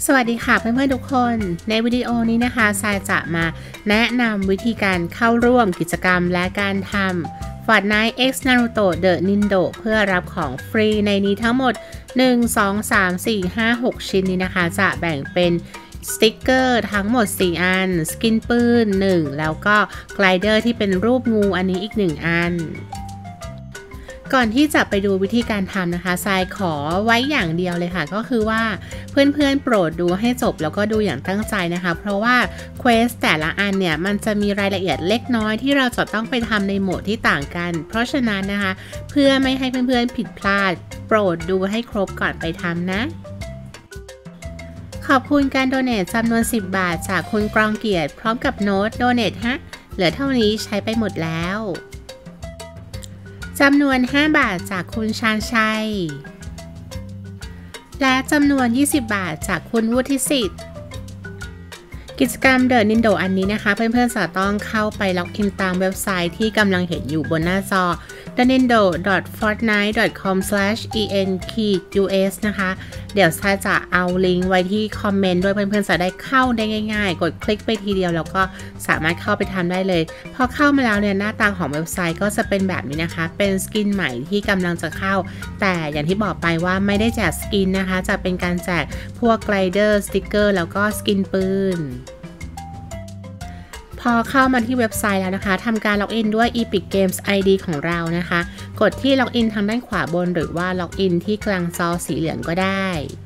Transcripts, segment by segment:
สวัสดีค่ะเพื่อนๆทุกคนในวิดีโอนี้นะคะทรายจะมาแนะนำวิธีการเข้าร่วมกิจกรรมและการทำ Fortnite X Naruto The Nindo เพื่อรับของฟรีในนี้ทั้งหมด1 2 3 4 5 6 ชิ้นนี้นะคะจะแบ่งเป็นสติกเกอร์ทั้งหมด4อันสกินปืน1แล้วก็ไกลเดอร์ที่เป็นรูปงูอันนี้อีก1อันก่อนที่จะไปดูวิธีการทำนะคะทรายขอไว้อย่างเดียวเลยค่ะก็คือว่าเพื่อนๆโปรดดูให้จบแล้วก็ดูอย่างตั้งใจนะคะเพราะว่าเควสแต่ละอันเนี่ยมันจะมีรายละเอียดเล็กน้อยที่เราจะต้องไปทำในโหมดที่ต่างกันเพราะฉะนั้นนะคะเพื่อไม่ให้เพื่อนๆผิดพลาดโปรดดูให้ครบก่อนไปทำนะขอบคุณการโดเนทจำนวน10 บาทจากคุณกรองเกียรติพร้อมกับโน้ตโดเนทฮะเหลือเท่านี้ใช้ไปหมดแล้วจำนวน5 บาทจากคุณชาญชัยและจำนวน20 บาทจากคุณวุฒิสิทธิ์กิจกรรม The Nindo อันนี้นะคะเพื่อนๆจะต้องเข้าไปล็อกอินตามเว็บไซต์ที่กำลังเห็นอยู่บนหน้าจอ thenindo.fortnite.com/en-us นะคะเดี๋ยวทรายจะเอาลิงก์ไว้ที่คอมเมนต์ด้วยเพื่อนๆจะได้เข้าได้ง่ายๆกดคลิกไปทีเดียวแล้วก็สามารถเข้าไปทำได้เลยพอเข้ามาแล้วเนี่ยหน้าตาของเว็บไซต์ก็จะเป็นแบบนี้นะคะเป็นสกินใหม่ที่กำลังจะเข้าแต่อย่างที่บอกไปว่าไม่ได้แจกสกินนะคะจะเป็นการแจกพวกไกลเดอร์สติกเกอร์แล้วก็สกินปืนพอเข้ามาที่เว็บไซต์แล้วนะคะทำการล็อกอินด้วย Epic Games ID ของเรานะคะกดที่ล็อกอินทางด้านขวาบนหรือว่าล็อกอินที่กลางจอสีเหลืองก็ได้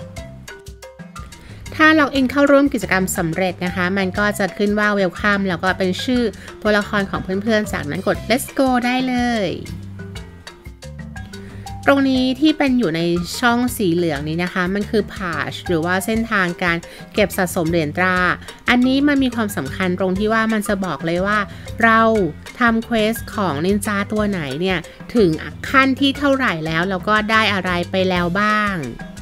ถ้าล็อกอินเข้าร่วมกิจกรรมสำเร็จนะคะมันก็จะขึ้นว่า Welcome แล้วก็เป็นชื่อตัวละครของเพื่อนๆจากนั้นกด Let's go ได้เลยตรงนี้ที่เป็นอยู่ในช่องสีเหลืองนี้นะคะมันคือ Patch หรือว่าเส้นทางการเก็บสะสมเหรียญตราอันนี้มันมีความสำคัญตรงที่ว่ามันจะบอกเลยว่าเราทำเควสของนินจาตัวไหนเนี่ยถึงขั้นที่เท่าไหร่แล้วก็ได้อะไรไปแล้วบ้าง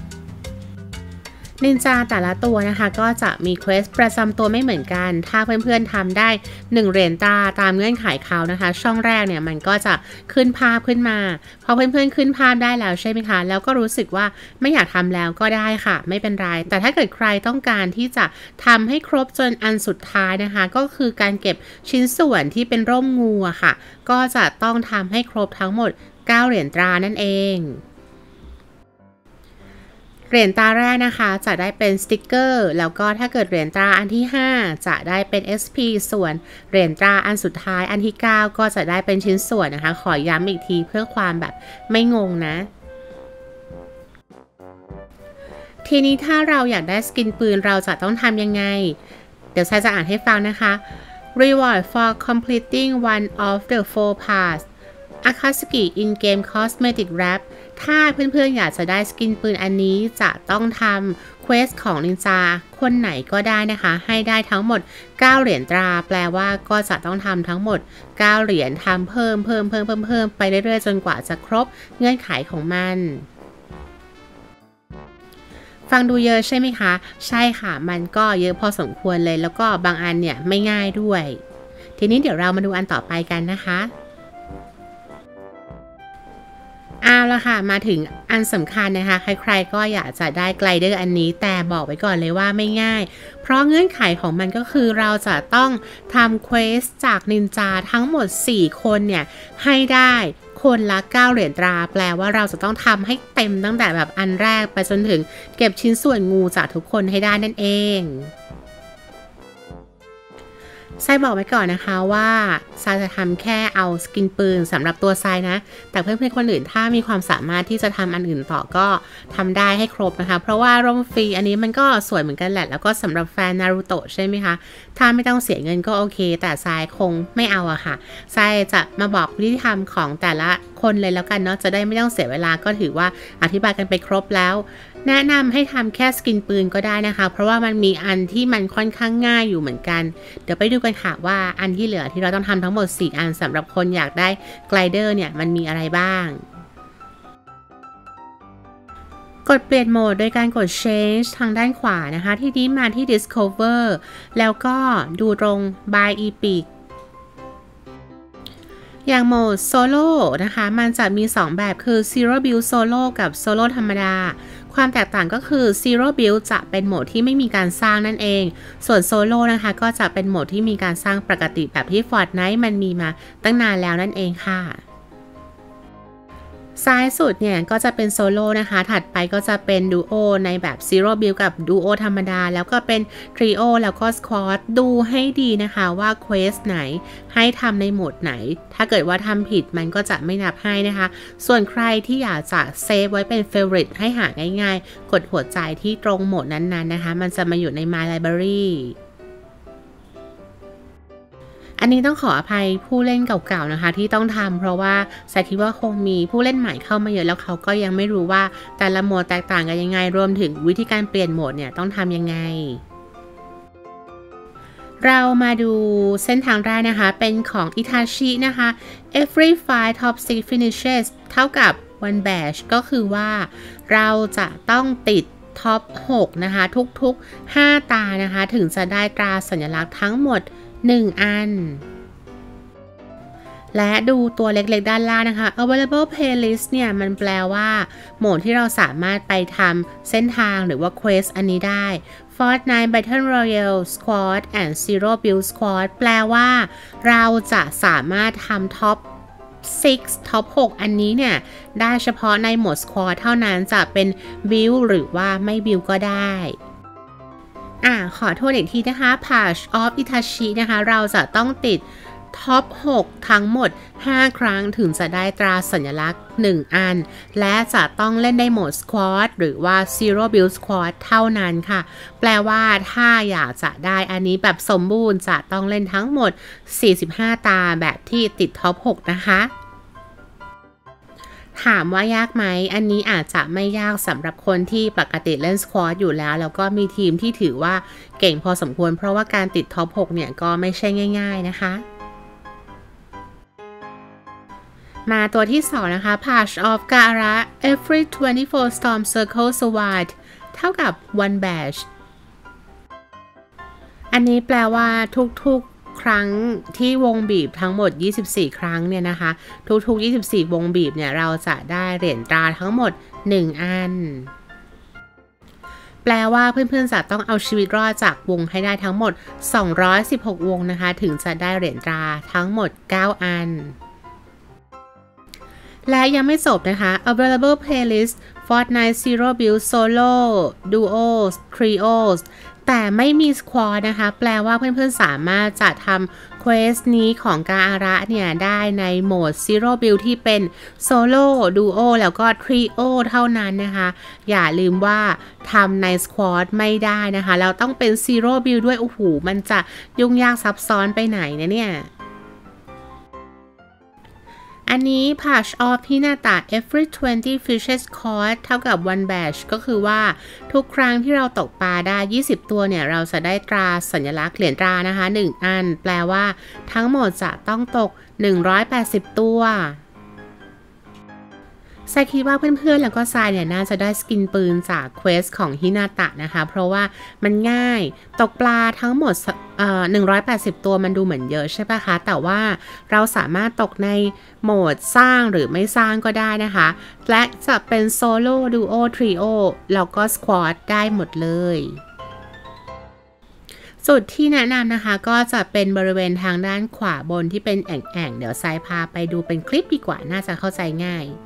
นินจาแต่ละตัวนะคะก็จะมีเควสประจำตัวไม่เหมือนกันถ้าเพื่อนๆทำได้1 เหรียญตราตามเงื่อนไขเขานะคะช่องแรกเนี่ยมันก็จะขึ้นภาพขึ้นมาพอเพื่อนๆขึ้นภาพได้แล้วใช่ไหมคะแล้วก็รู้สึกว่าไม่อยากทำแล้วก็ได้ค่ะไม่เป็นไรแต่ถ้าเกิดใครต้องการที่จะทำให้ครบจนอันสุดท้ายนะคะก็คือการเก็บชิ้นส่วนที่เป็นร่มงูอะค่ะก็จะต้องทำให้ครบทั้งหมด9 เหรียญตรานั่นเองเหรียญตราแรกนะคะจะได้เป็นสติกเกอร์แล้วก็ถ้าเกิดเหรียญตราอันที่5จะได้เป็น SP ส่วนเหรียญตราอันสุดท้ายอันที่9ก็จะได้เป็นชิ้นส่วนนะคะขอย้ำอีกทีเพื่อความแบบไม่งงนะทีนี้ถ้าเราอยากได้สกินปืนเราจะต้องทำยังไงเดี๋ยวจะอ่านให้ฟังนะคะ Reward for completing one of the 4 paths Akatsuki in-game cosmetic wrap ถ้าเพื่อนๆอยากจะได้สกินปืนอันนี้จะต้องทำเควสของนินจาคนไหนก็ได้นะคะให้ได้ทั้งหมด9 เหรียญตราแปลว่าก็จะต้องทำทั้งหมด9 เหรียญทำเพิ่มไปเรื่อยๆจนกว่าจะครบเงื่อนไขของมันฟังดูเยอะใช่ไหมคะใช่ค่ะมันก็เยอะพอสมควรเลยแล้วก็บางอันเนี่ยไม่ง่ายด้วยทีนี้เดี๋ยวเรามาดูอันต่อไปกันนะคะเอาละค่ะมาถึงอันสำคัญนะคะใครๆก็อยากจะได้ไกลเดอร์อันนี้แต่บอกไว้ก่อนเลยว่าไม่ง่ายเพราะเงื่อนไขของมันก็คือเราจะต้องทำเควสจากนินจาทั้งหมด4 คนเนี่ยให้ได้คนละ9 เหรียญตราแปลว่าเราจะต้องทำให้เต็มตั้งแต่แบบอันแรกไปจนถึงเก็บชิ้นส่วนงูจากทุกคนให้ได้นั่นเองทรายบอกไว้ก่อนนะคะว่าทรายจะทำแค่เอาสกินปืนสำหรับตัวทรายนะแต่เพื่อนๆคนอื่นถ้ามีความสามารถที่จะทำอันอื่นต่อก็ทำได้ให้ครบนะคะเพราะว่าร่มฟรีอันนี้มันก็สวยเหมือนกันแหละแล้วก็สำหรับแฟนนารูโตะใช่ไหมคะถ้าไม่ต้องเสียเงินก็โอเคแต่ทรายคงไม่เอาอะค่ะทรายจะมาบอกวิธีทำของแต่ละคนเลยแล้วกันเนาะจะได้ไม่ต้องเสียเวลาก็ถือว่าอธิบายกันไปครบแล้วแนะนำให้ทำแค่สกินปืนก็ได้นะคะเพราะว่ามันมีอันที่มันค่อนข้างง่ายอยู่เหมือนกันเดี๋ยวไปดูกันค่ะว่าอันที่เหลือที่เราต้องทำทั้งหมด4 อันสำหรับคนอยากได้ไกลเดอร์เนี่ยมันมีอะไรบ้างกดเปลี่ยนโหมดโดยการกด change ทางด้านขวานะคะที่นี้มาที่ discover แล้วก็ดูตรง by epic อย่างโหมดโซโล่นะคะมันจะมี2 แบบคือ Zero Build Solo กับ Solo ธรรมดาความแตกต่างก็คือ Zero Build จะเป็นโหมดที่ไม่มีการสร้างนั่นเองส่วน Solo นะคะก็จะเป็นโหมดที่มีการสร้างปกติแบบที่ Fortnite มันมีมาตั้งนานแล้วนั่นเองค่ะซ้ายสุดเนี่ยก็จะเป็นโซโล่นะคะถัดไปก็จะเป็นดูโอในแบบ Zero Build กับดูโอธรรมดาแล้วก็เป็นทริโอแล้วก็สควอตดูให้ดีนะคะว่าเควสไหนให้ทำในโหมดไหนถ้าเกิดว่าทำผิดมันก็จะไม่นับให้นะคะส่วนใครที่อยากจะเซฟไว้เป็น Favorite ให้หาง่ายๆกดหัวใจที่ตรงโหมดนั้นๆนะคะมันจะมาอยู่ใน My Libraryอันนี้ต้องขออภัยผู้เล่นเก่าๆนะคะที่ต้องทำเพราะว่าสายคิดว่าคงมีผู้เล่นใหม่เข้ามาเยอะแล้วเขาก็ยังไม่รู้ว่าแต่ละโหมดแตกต่างกันยังไงรวมถึงวิธีการเปลี่ยนโหมดเนี่ยต้องทำยังไงเรามาดูเส้นทางแรกนะคะเป็นของอิทาชินะคะ every 5 top 6 finishes เท่ากับ one badge ก็คือว่าเราจะต้องติดท็อป 6 นะคะทุกๆ 5 ตานะคะถึงจะได้ตราสัญลักษณ์ทั้งหมด1 อันและดูตัวเล็กๆด้านล่างนะคะ available playlist เนี่ยมันแปลว่าโหมดที่เราสามารถไปทำเส้นทางหรือว่า quest อันนี้ได้ Fortnite Battle Royale Squad and Zero Build Squad แปลว่าเราจะสามารถทำท็อป6 ท็อป 6 อันนี้เนี่ยได้เฉพาะในโหมด Squad เท่านั้นจะเป็น Build หรือว่าไม่ Build ก็ได้ขอโทษอีกทีนะคะ Patch of Itachi นะคะเราจะต้องติดท็อป 6 ทั้งหมด 5 ครั้งถึงจะได้ตราสัญลักษณ์ 1 อันและจะต้องเล่นได้โหมด Squad หรือว่า Zero Build Squad เท่านั้นค่ะแปลว่าถ้าอยากจะได้อันนี้แบบสมบูรณ์จะต้องเล่นทั้งหมด 45 ตาแบบที่ติดท็อป 6 นะคะถามว่ายากไหมอันนี้อาจจะไม่ยากสำหรับคนที่ปกติเล่นสควอตอยู่แล้วก็มีทีมที่ถือว่าเก่งพอสมควรเพราะว่าการติดท็อป 6 เนี่ยก็ไม่ใช่ง่ายๆนะคะมาตัวที่ 2 นะคะ Patch of Gaara every 24 storm circle survived เท่ากับ one badge อันนี้แปลว่าทุกๆครั้งที่วงบีบทั้งหมด24 ครั้งเนี่ยนะคะทุกๆ24วงบีบเนี่ยเราจะได้เหรียญตราทั้งหมด1 อันแปลว่าเพื่อนๆจะต้องเอาชีวิตรอดจากวงให้ได้ทั้งหมด216วงนะคะถึงจะได้เหรียญตราทั้งหมด9 อันและยังไม่จบนะคะ available playlist Fortnite Zero Build Solo Duos Trios แต่ไม่มี Squad นะคะแปลว่าเพื่อนๆสามารถจะทำ Quest นี้ของกาอาระเนี่ยได้ในโหมด Zero Build ที่เป็น Solo Duo แล้วก็ Trio เท่านั้นนะคะอย่าลืมว่าทำใน Squad ไม่ได้นะคะแล้วต้องเป็น Zero Build ด้วยโอ้โหมันจะยุ่งยากซับซ้อนไปไหนนะเนี่ยอันนี้ Patch of Hinata every 20 fishes caught เท่ากับ one badge ก็คือว่าทุกครั้งที่เราตกปลาได้20ตัวเนี่ยเราจะได้ตราสัญลักษณ์เหรียญตรานะคะ1 อันแปลว่าทั้งหมดจะต้องตก180ตัวทรายคิดว่าเพื่อนๆแล้วก็ทรายเนี่ยน่าจะได้สกินปืนจากเควสของฮินาตะนะคะเพราะว่ามันง่ายตกปลาทั้งหมด180ตัวมันดูเหมือนเยอะใช่ปะคะแต่ว่าเราสามารถตกในโหมดสร้างหรือไม่สร้างก็ได้นะคะและจะเป็นโซโล่ดูโอทริโอแล้วก็สควอตได้หมดเลยจุดที่แนะนำนะคะก็จะเป็นบริเวณทางด้านขวาบนที่เป็นแอ่งๆเดี๋ยวทรายพาไปดูเป็นคลิปดีกว่าน่าจะเข้าใจง่าย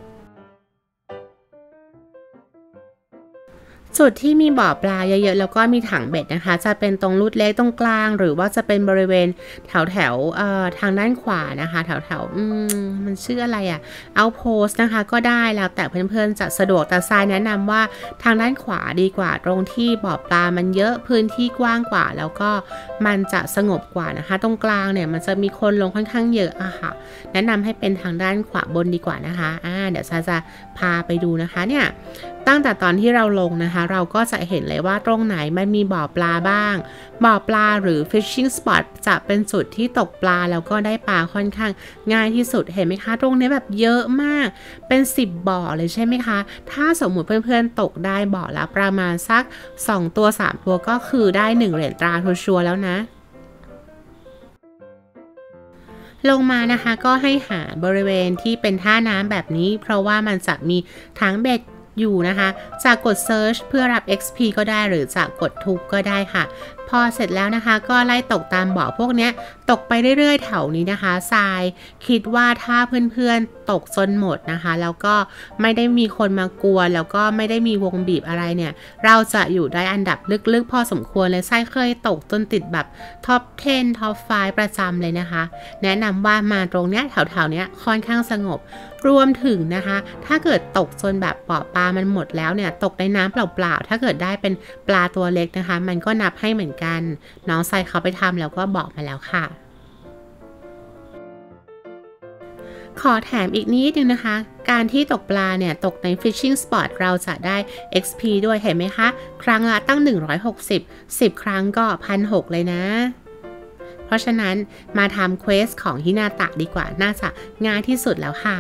จุดที่มีบ่อปลาเยอะๆแล้วก็มีถังเบ็ดนะคะจะเป็นตรงลูดเล็กตรงกลางหรือว่าจะเป็นบริเวณแถวทางด้านขวานะคะแถวมันชื่ออะไรเอาโพสนะคะก็ได้แล้วแต่เพื่อนๆจะสะดวกแต่ทรายแนะนำว่าทางด้านขวาดีกว่าตรงที่บ่อปลามันเยอะพื้นที่กว้างกว่าแล้วก็มันจะสงบกว่านะคะตรงกลางเนี่ยมันจะมีคนลงค่อนข้างเยอะค่ะแนะนำให้เป็นทางด้านขวาบนดีกว่านะคะเดี๋ยวทรายจะพาไปดูนะคะเนี่ยตั้งแต่ตอนที่เราลงนะคะเราก็จะเห็นเลยว่าตรงไหนมันมีบ่อปลาบ้างบ่อปลาหรือ fishing spot จะเป็นจุดที่ตกปลาแล้วก็ได้ปลาค่อนข้างง่ายที่สุดเห็นไหมคะตรงนี้แบบเยอะมากเป็น10บ่อเลยใช่ไหมคะถ้าสมมุติเพื่อนๆตกได้บ่อละประมาณสัก2ตัว3ตัวก็คือได้1เหรียญตราชัวร์แล้วนะลงมานะคะก็ให้หาบริเวณที่เป็นท่าน้ำแบบนี้เพราะว่ามันจะมีถังเบ็ดอยู่นะคะจากกด Search เพื่อรับ XP ก็ได้หรือจากกดทุบก็ได้ค่ะพอเสร็จแล้วนะคะก็ไล่ตกตามบ่อพวกนี้ตกไปเรื่อยๆแถวนี้นะคะทรายคิดว่าถ้าเพื่อนๆตกจนหมดนะคะแล้วก็ไม่ได้มีคนมากวนแล้วก็ไม่ได้มีวงบีบอะไรเนี่ยเราจะอยู่ได้อันดับลึกๆพอสมควรเลยทรายเคยตกจนติดแบบท็อป 10 ท็อป 5 ประจำเลยนะคะแนะนำว่ามาตรงเนี้ยแถวๆเนี้ยค่อนข้างสงบรวมถึงนะคะถ้าเกิดตกจนแบบบ่อปลามันหมดแล้วเนี่ยตกในน้ำเปล่าๆถ้าเกิดได้เป็นปลาตัวเล็กนะคะมันก็นับให้เหมือนกันน้องทรายเขาไปทำแล้วก็บอกมาแล้วค่ะขอแถมอีกนิดนึงนะคะการที่ตกปลาเนี่ยตกใน Fishing Spot เราจะได้ XP ด้วยเห็นไหมคะครั้งละตั้ง160 10ครั้งก็ 1,600 เลยนะเพราะฉะนั้นมาทำเควสของฮินาตะดีกว่าน่าจะง่ายที่สุดแล้วค่ะ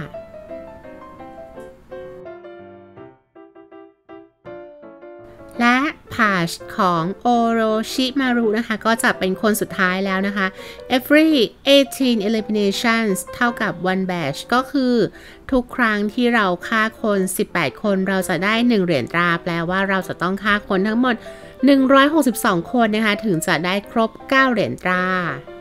และพาชของโอโรชิมารุนะคะก็จะเป็นคนสุดท้ายแล้วนะคะ every 18 eliminations เท่ากับ one badge ก็คือทุกครั้งที่เราฆ่าคน18คนเราจะได้1เหรียญตราแปลว่าเราจะต้องฆ่าคนทั้งหมด162คนนะคะถึงจะได้ครบ9เหรียญตรา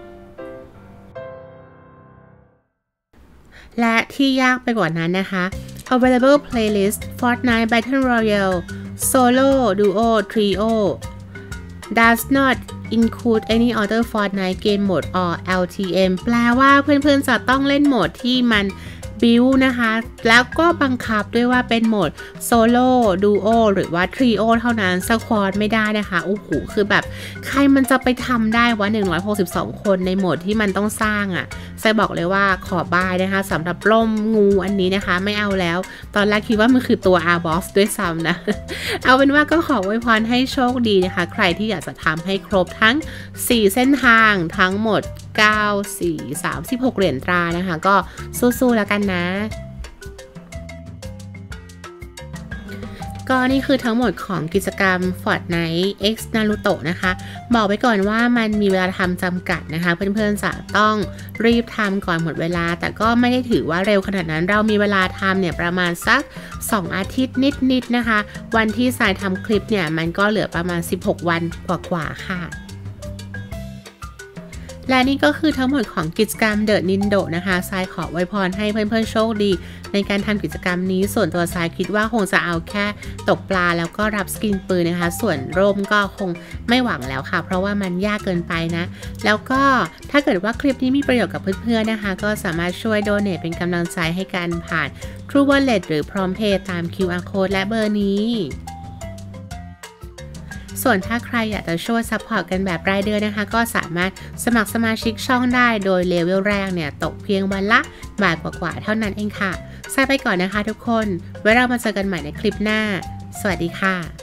และที่ยากไปกว่านั้นนะคะ available playlist Fortnite Battle Royale Solo Duo Trio does not include any other Fortnite game mode or LTM แปลว่าเพื่อนๆจะต้องเล่นโหมดที่มันบิวนะคะแล้วก็บังคับด้วยว่าเป็นโหมดโซโล่ดูโอหรือว่าทริโอเท่านั้นสควอตไม่ได้นะคะโอ้โหคือแบบใครมันจะไปทำได้วะ162คนในโหมดที่มันต้องสร้างอ่ะไซบอกเลยว่าขอบายนะคะสำหรับล่มงูอันนี้นะคะไม่เอาแล้วตอนแรกคิดว่ามันคือตัว R-Boss ด้วยซ้ำนะ เอาเป็นว่าก็ขออวยพรให้โชคดีนะคะใครที่อยากจะทำให้ครบทั้ง4เส้นทางทั้งหมด9 4 36เหรียญตรานะคะก็สู้ๆแล้วกันนะก็นี่คือทั้งหมดของกิจกรรม Fortnite X Naruto นะคะบอกไว้ก่อนว่ามันมีเวลาทำจำกัดนะคะเพื่อนๆจะต้องรีบทำก่อนหมดเวลาแต่ก็ไม่ได้ถือว่าเร็วขนาดนั้นเรามีเวลาทำเนี่ยประมาณสัก2อาทิตย์นิดๆนะคะวันที่สายทำคลิปเนี่ยมันก็เหลือประมาณ16วันกว่าๆค่ะและนี่ก็คือทั้งหมดของกิจกรรมเดอะนินโดนะคะทรายขออวยพรให้เพื่อนๆโชคดีในการทำกิจกรรมนี้ส่วนตัวทรายคิดว่าคงจะเอาแค่ตกปลาแล้วก็รับสกินปืนนะคะส่วนร่มก็คงไม่หวังแล้วค่ะเพราะว่ามันยากเกินไปนะแล้วก็ถ้าเกิดว่าคลิปนี้มีประโยชน์กับเพื่อนๆนะคะก็สามารถช่วยโดเนทเป็นกำลังใจให้กันผ่าน True Wallet หรือ PromptPay ตาม QR Code และเบอร์นี้ส่วนถ้าใครอยากจะช่วยซัพพอร์ตกันแบบรายเดือนนะคะก็สามารถสมัครสมาชิกช่องได้โดยเลเวลแรกเนี่ยตกเพียงวันละบาทกว่าๆเท่านั้นเองค่ะไปก่อนนะคะทุกคนไว้เรามาเจอกันใหม่ในคลิปหน้าสวัสดีค่ะ